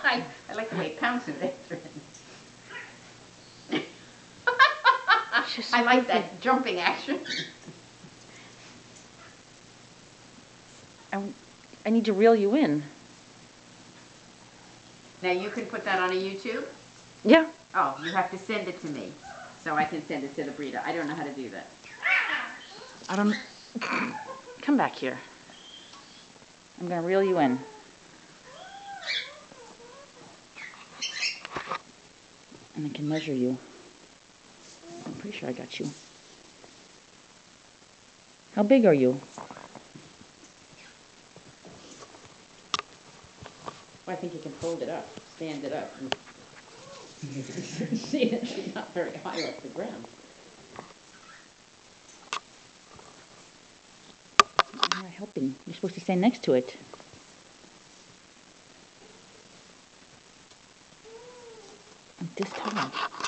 I like the way it pounces after it. I like that jumping action. I need to reel you in. Now you can put that on a YouTube? Yeah. Oh, you have to send it to me so I can send it to the breeder. I don't know how to do that. Come back here. I'm going to reel you in. And I can measure you. I'm pretty sure I got you. How big are you? Well, I think you can fold it up, stand it up. And see that she's not very high off the ground. You're not helping. You're supposed to stand next to it. Like this tall.